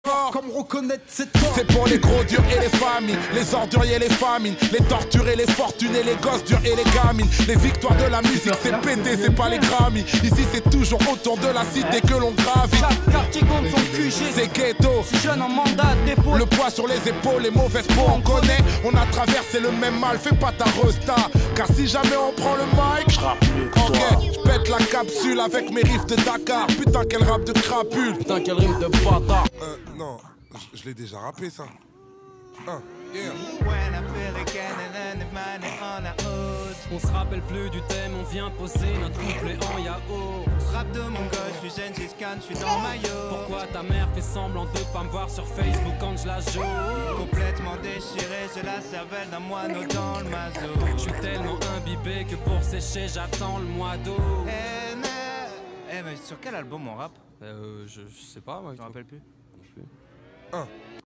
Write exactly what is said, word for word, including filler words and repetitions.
Comme reconnaître ses torts. C'est pour les gros durs et les familles, les orduriers, les famines, les torturés, les fortunés, les gosses durs et les gamines. Les victoires de la musique, c'est pété, c'est pas les Grammy. Ici, c'est toujours autour de la cité que l'on gravit. Chaque quartier compte son Q G. C'est ghetto. Si jeune en mandat dépôt. Le poids sur les épaules, les mauvaises peaux, on connaît. On a traversé le même mal, fais pas ta resta. Car si jamais on prend le mic, ok, je pète la capsule avec mes riffs de Dakar. Putain, quel rap de crapule. Putain, quel rime de bâtard. Euh, non, je, je l'ai déjà rappé ça. Un, yeah. On se rappelle plus du thème, on vient poser notre couplet en yaourt. Rap de mon gosse, je suis jeune, j'ai scan, je suis dans le maillot. Pourquoi ta mère fait semblant de pas me voir sur Facebook quand je la joue? Complètement déchiré, j'ai la cervelle d'un moineau dans le mazo. Je suis tellement imbibé que pour sécher j'attends le mois d'août. Eh mais, eh mais sur quel album on rappe? Euh, je, je sais pas moi. Je me rappelle plus. Un.